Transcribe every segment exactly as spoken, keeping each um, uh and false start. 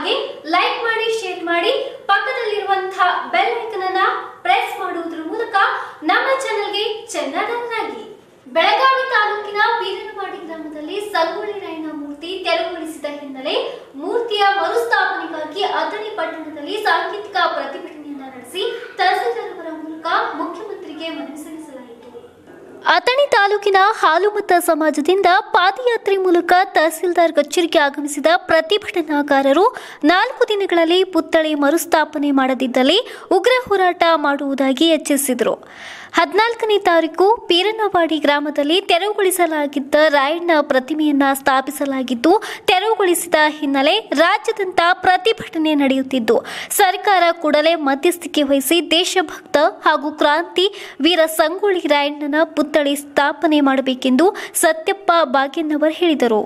ಹಾಗೆ ಲೈಕ್ ಮಾಡಿ, ಶೇರ್ ಮಾಡಿ, ಪಕ್ಕದಲ್ಲಿರುವಂತಹ ಬೆಲ್ ಐಕಾನ್ ಅನ್ನು ಪ್ರೆಸ್ ಮಾಡುವುದರ ಮೂಲಕ ನಮ್ಮ ಚಾನೆಲ್ಗೆ ಚೆನ್ನಾಗಿ. ಬೆಳಗಾವಿ ತಾಲೂಕಿನ ಬೀರನವಾಡಿ ಗ್ರಾಮದಲ್ಲಿ ಸಂಗೊಳ್ಳಿ ರಾಯಣ್ಣ ಮೂರ್ತಿ ತೆರವುಗೊಳಿಸಿದ ಹಿನ್ನೆಲೆ ಮೂರ್ತಿಯ ಮರುಸ್ಥಾಪನೆಗಾಗಿ ಅಥಣಿ ಪಟ್ಟಣದಲ್ಲಿ ಸಾಂಕೇತಿಕ ಪ್ರತಿಭಟನೆಯನ್ನ ನಡೆಸಿ ತಹಸೀಲ್ದಾರ್ ಅವರ ಮೂಲಕ ಮುಖ್ಯಮಂತ್ರಿಗೆ ಮನವಿ ಸಲ್ಲಿಸಲಾಯಿತು. ಅಥಣಿ ತಾಲೂಕಿನ ಹಾಲುಮತ ಸಮಾಜದಿಂದ ಪಾದಯಾತ್ರೆ ಮೂಲಕ ತಹಸೀಲ್ದಾರ್ ಕಚೇರಿಗೆ ಆಗಮಿಸಿದ ಪ್ರತಿಭಟನಾಕಾರರು ನಾಲ್ಕು ದಿನಗಳಲ್ಲಿ ಪುತ್ಥಳಿ ಮರುಸ್ಥಾಪನೆ ಮಾಡದಿದ್ದಲ್ಲಿ ಉಗ್ರ ಹೋರಾಟ ಮಾಡುವುದಾಗಿ ಎಚ್ಚರಿಸಿದರು. ಹದಿನಾಲ್ಕನೇ ತಾರೀಕು ಬೀರನವಾಡಿ ಗ್ರಾಮದಲ್ಲಿ ತೆರವುಗೊಳಿಸಲಾಗಿದ್ದ ರಾಯಣ್ಣ ಪ್ರತಿಮೆಯನ್ನ ಸ್ಥಾಪಿಸಲಾಗಿದ್ದು, ತೆರವುಗೊಳಿಸಿದ ಹಿನ್ನೆಲೆ ರಾಜ್ಯಾದ್ಯಂತ ಪ್ರತಿಭಟನೆ ನಡೆಯುತ್ತಿದ್ದು, ಸರ್ಕಾರ ಕೂಡಲೇ ಮಧ್ಯಸ್ಥಿಕೆ ವಹಿಸಿ ದೇಶಭಕ್ತ ಹಾಗೂ ಕ್ರಾಂತಿ ವೀರ ಸಂಗೊಳ್ಳಿ ರಾಯಣ್ಣನ ಪುತ್ಥಳಿ ಸ್ಥಾಪನೆ ಮಾಡಬೇಕೆಂದು ಸತ್ಯಪ್ಪ ಬಾಗೇನವರ್ ಹೇಳಿದರು.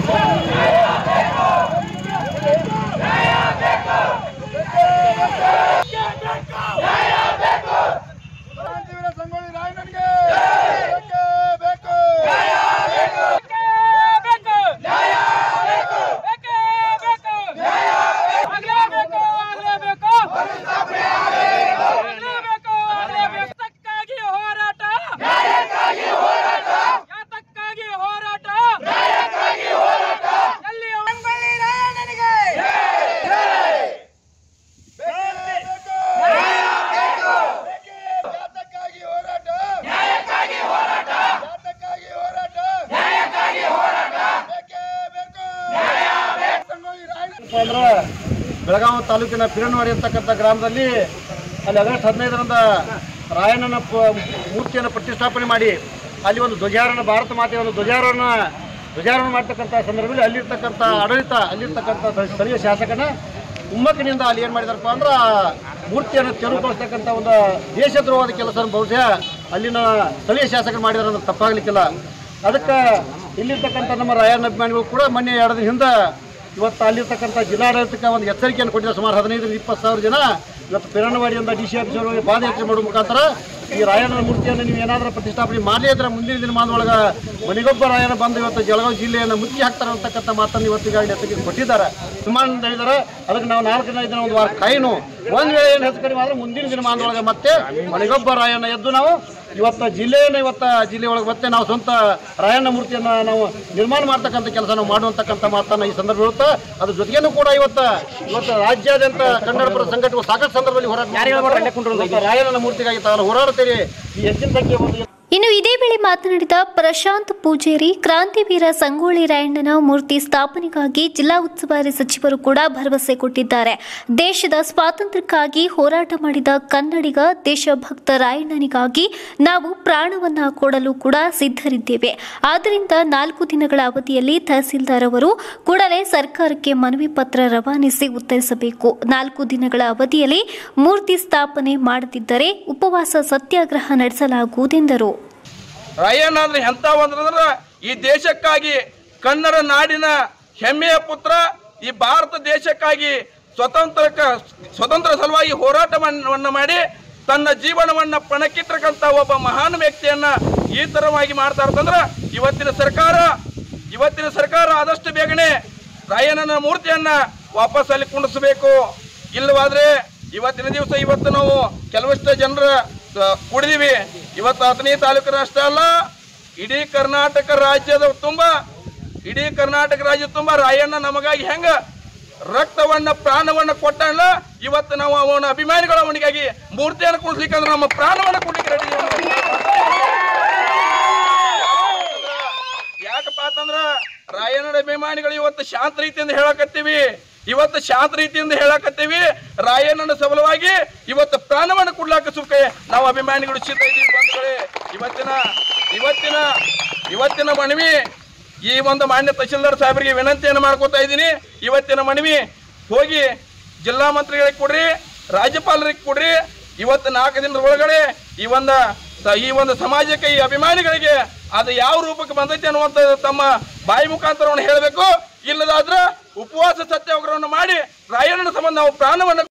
ಬೆಳಗಾವಿ ತಾಲೂಕಿನ ಬೀರನವಾಡಿ ಅಂತಕ್ಕಂಥ ಗ್ರಾಮದಲ್ಲಿ ಅಲ್ಲಿ ಆಗಸ್ಟ್ ಹದಿನೈದರಂದ ರಾಯಣ್ಣನ ಮೂರ್ತಿಯನ್ನು ಪ್ರತಿಷ್ಠಾಪನೆ ಮಾಡಿ ಅಲ್ಲಿ ಒಂದು ಧ್ವಜಾರೋಹಣ, ಭಾರತ ಮಾತೆಯ ಒಂದು ಧ್ವಜಾರೋಹಣ ಧ್ವಜಾರೋಹಣ ಮಾಡ್ತಕ್ಕಂಥ ಸಂದರ್ಭದಲ್ಲಿ ಅಲ್ಲಿರ್ತಕ್ಕಂಥ ಆಡಳಿತ, ಅಲ್ಲಿರ್ತಕ್ಕಂಥ ಸ್ಥಳೀಯ ಶಾಸಕನ ಕುಮ್ಮಕ್ಕಿನಿಂದ ಅಲ್ಲಿ ಏನು ಮಾಡಿದಾರಪ್ಪ ಅಂದ್ರೆ ಮೂರ್ತಿಯನ್ನು ತೆರವುಗೊಳಿಸ್ತಕ್ಕಂಥ ಒಂದು ದೇಶದ್ರೋಹದ ಕೆಲಸ ಬಹುಶಃ ಅಲ್ಲಿನ ಸ್ಥಳೀಯ ಶಾಸಕರು ಮಾಡಿದಾರೆ ಅಂದ್ರೆ ತಪ್ಪಾಗಲಿಕ್ಕಿಲ್ಲ. ಅದಕ್ಕೆ ಇಲ್ಲಿರ್ತಕ್ಕಂಥ ನಮ್ಮ ರಾಯಣ್ಣ ಅಭಿಮಾನಿಗಳು ಕೂಡ ಮೊನ್ನೆ ಎರಡು ದಿನ ಹಿಂದೆ ಇವತ್ತು ಅಲ್ಲಿರ್ತಕ್ಕಂಥ ಜಿಲ್ಲಾಡಳಿತಕ್ಕೆ ಒಂದು ಎಚ್ಚರಿಕೆಯನ್ನು ಕೊಟ್ಟಿದ್ದಾರೆ. ಸುಮಾರು ಹದಿನೈದರಿಂದ ಇಪ್ಪತ್ತು ಸಾವಿರ ಜನ ಇವತ್ತು ಬೀರನವಾಡಿಯಿಂದ ಡಿ ಸಿ ಆಫೀಸ್ ಅವರಿಗೆ ಪಾದಯಾತ್ರೆ ಮಾಡುವ ಮುಖಾಂತರ ಈ ರಾಯಣ್ಣನ ಮೂರ್ತಿಯನ್ನು ನೀವು ಏನಾದರೂ ಪ್ರತಿಷ್ಠಾಪನೆ ಮಾಡಲಿ ಇದ್ರೆ ಮುಂದಿನ ದಿನಮಾನದೊಳಗೆ ಮನೆಗೊಬ್ಬ ರಾಯಣ್ಣ ಬಂದು ಇವತ್ತು ಜಳಗಾವಿ ಜಿಲ್ಲೆಯನ್ನು ಮುಚ್ಚಿ ಹಾಕ್ತಾರೆ ಅಂತಕ್ಕಂಥ ಮಾತನ್ನು ಇವತ್ತು ಈಗಾಗಲೇ ಎಚ್ಚರಿಕೆ ಕೊಟ್ಟಿದ್ದಾರೆ. ಸುಮಾರು ಹೇಳಿದ್ದಾರೆ. ಅದಕ್ಕೆ ನಾವು ನಾಲ್ಕನೇ ದಿನ ಒಂದು ವಾರ ಕಾಯಿನು ಒಂದು ವೇಳೆ ಏನು ಹೆಚ್ಚು ಕಡಿಮೆ ಆದರೆ ಮುಂದಿನ ದಿನಮಾನದೊಳಗೆ ಮತ್ತೆ ಮನೆಗೊಬ್ಬ ರಾಯಣ್ಣ ಎದ್ದು ನಾವು ಇವತ್ತು ಜಿಲ್ಲೆಯನ್ನು ಇವತ್ತು ಜಿಲ್ಲೆ ಒಳಗೆ ಮತ್ತೆ ನಾವು ಸ್ವಂತ ರಾಯಣ್ಣ ಮೂರ್ತಿಯನ್ನು ನಾವು ನಿರ್ಮಾಣ ಮಾಡ್ತಕ್ಕಂಥ ಕೆಲಸ ನಾವು ಮಾಡುವಂತಕ್ಕಂಥ ಮಾತನ್ನು ಈ ಸಂದರ್ಭ ಇರುತ್ತೆ. ಅದ್ರ ಜೊತೆಗೇನು ಕೂಡ ಇವತ್ತು ಇವತ್ತು ರಾಜ್ಯಾದ್ಯಂತ ಕನ್ನಡಪರ ಸಂಘಟನೆಗಳು ಸಾಕಷ್ಟು ಸಂದರ್ಭದಲ್ಲಿ ಹೋರಾಟ ರಾಯಣ್ಣನ ಮೂರ್ತಿಗಾಗಿ ತಾವು ಹೋರಾಡುತ್ತೀರಿ. ಈ ಹೆಚ್ಚಿನ ಸಂಖ್ಯೆ ಒಂದು ಇನ್ನು ಇದೇ ವೇಳೆ ಮಾತನಾಡಿದ ಪ್ರಶಾಂತ್ ಪೂಜೇರಿ, ಕ್ರಾಂತಿವೀರ ಸಂಗೊಳ್ಳಿ ರಾಯಣ್ಣನ ಮೂರ್ತಿ ಸ್ಥಾಪನೆಗಾಗಿ ಜಿಲ್ಲಾ ಉಸ್ತುವಾರಿ ಸಚಿವರು ಕೂಡ ಭರವಸೆ ಕೊಟ್ಟಿದ್ದಾರೆ. ದೇಶದ ಸ್ವಾತಂತ್ರ್ಯಕ್ಕಾಗಿ ಹೋರಾಟ ಮಾಡಿದ ಕನ್ನಡಿಗ ದೇಶಭಕ್ತ ರಾಯಣ್ಣನಿಗಾಗಿ ನಾವು ಪ್ರಾಣವನ್ನ ಕೊಡಲು ಕೂಡ ಸಿದ್ಧರಿದ್ದೇವೆ. ಆದ್ದರಿಂದ ನಾಲ್ಕು ದಿನಗಳ ಅವಧಿಯಲ್ಲಿ ತಹಸೀಲ್ದಾರ್ ಅವರು ಕೂಡಲೇ ಸರ್ಕಾರಕ್ಕೆ ಮನವಿ ಪತ್ರ ರವಾನಿಸಿ ಉತ್ತರಿಸಬೇಕು. ನಾಲ್ಕು ದಿನಗಳ ಅವಧಿಯಲ್ಲಿ ಮೂರ್ತಿ ಸ್ಥಾಪನೆ ಮಾಡದಿದ್ದರೆ ಉಪವಾಸ ಸತ್ಯಾಗ್ರಹ ನಡೆಸಲಾಗುವುದೆಂದರು. ರಾಯಣ್ಣ ಅಂದ್ರೆ ಎಂತ ಒಂದಂದ್ರೆ ಈ ದೇಶಕ್ಕಾಗಿ, ಕನ್ನಡ ನಾಡಿನ ಹೆಮ್ಮೆಯ ಪುತ್ರ, ಈ ಭಾರತ ದೇಶಕ್ಕಾಗಿ ಸ್ವತಂತ್ರ ಸ್ವತಂತ್ರ ಸಲುವಾಗಿ ಹೋರಾಟವನ್ನು ಮಾಡಿ ತನ್ನ ಜೀವನವನ್ನು ಪಣಕ್ಕಿಟ್ಟಕ್ಕಂಥ ಒಬ್ಬ ಮಹಾನ್ ವ್ಯಕ್ತಿಯನ್ನ ಈ ತರವಾಗಿ ಮಾಡ್ತಾ ಇರ್ತಂದ್ರೆ ಇವತ್ತಿನ ಸರ್ಕಾರ ಇವತ್ತಿನ ಸರ್ಕಾರ ಆದಷ್ಟು ಬೇಗನೆ ರಾಯಣ್ಣನ ಮೂರ್ತಿಯನ್ನ ವಾಪಸ್ ಅಲ್ಲಿ ಕುಂಡಿಸಬೇಕು. ಇಲ್ಲವಾದ್ರೆ ಇವತ್ತಿನ ದಿವಸ ಇವತ್ತು ನಾವು ಕೆಲವಷ್ಟು ಜನರ ಕುಡಿದೀವಿ. ಇವತ್ತು ಅಥಣಿ ತಾಲೂಕಿನ ಅಷ್ಟೇ ಅಲ್ಲ, ಇಡೀ ಕರ್ನಾಟಕ ರಾಜ್ಯದ ತುಂಬ ಇಡೀ ಕರ್ನಾಟಕ ರಾಜ್ಯದ ತುಂಬ ರಾಯಣ್ಣ ನಮಗಾಗಿ ಹೆಂಗ ರಕ್ತವನ್ನ ಪ್ರಾಣವನ್ನ ಕೊಟ್ಟಲ್ಲ, ಇವತ್ತು ನಾವು ಅವನ ಅಭಿಮಾನಿಗಳ ಅವನಿಗಾಗಿ ಮೂರ್ತಿಯನ್ನು ಕುಣಿಸ್ಲಿಕ್ಕೆ ಅಂದ್ರೆ ನಮ್ಮ ಪ್ರಾಣವನ್ನ ಕೊಡ್ಲಿಕ್ಕೆ ರೆಡಿ. ಯಾಕಪ್ಪ ಅಂತಂದ್ರ ರಾಯಣ್ಣನ ಅಭಿಮಾನಿಗಳು ಇವತ್ತು ಶಾಂತ ರೀತಿಯಿಂದ ಹೇಳಕತ್ತೀವಿ ಇವತ್ತು ಶಾಂತ ರೀತಿಯಿಂದ ಹೇಳಕತ್ತೀವಿ ರಾಯಣ್ಣನ ಸಬಲವಾಗಿ ಇವತ್ತು ಪ್ರಾಣವನ್ನು ಕೊಡ್ಲಾಕ ಸುಖ ನಾವು ಅಭಿಮಾನಿಗಳು ಸಿದ್ಧ ಇದ್ದೀವಿ ಬಂಧುಗಳೇ. ಇವತ್ತಿನ ಇವತ್ತಿನ ಇವತ್ತಿನ ಮನವಿ ಈ ಒಂದು ಮಾನ್ಯ ತಹಶೀಲ್ದಾರ್ ಸಾಹೇಬರಿಗೆ ವಿನಂತಿಯನ್ನು ಮಾಡ್ಕೋತಾ ಇದ್ದೀನಿ. ಇವತ್ತಿನ ಮನವಿ ಹೋಗಿ ಜಿಲ್ಲಾ ಮಂತ್ರಿಗಳಿಗೆ ಕೊಡ್ರಿ, ರಾಜ್ಯಪಾಲರಿಗೆ ಕೊಡ್ರಿ. ಇವತ್ತು ನಾಲ್ಕು ದಿನದ ಒಳಗಡೆ ಈ ಒಂದು ಈ ಒಂದು ಸಮಾಜಕ್ಕೆ, ಈ ಅಭಿಮಾನಿಗಳಿಗೆ ಅದು ಯಾವ ರೂಪಕ್ಕೆ ಬಂದೈತೆ ಅನ್ನುವಂಥ ತಮ್ಮ ಬಾಯಿ ಮುಖಾಂತರವನ್ನು ಹೇಳಬೇಕು. ಇಲ್ಲದಾದ್ರೆ ಉಪವಾಸ ಸತ್ಯಾಗ್ರಹವನ್ನು ಮಾಡಿ ರಾಯಣ್ಣನ ಸಂಬಂಧ ನಾವು ಪ್ರಾಣವನ್ನು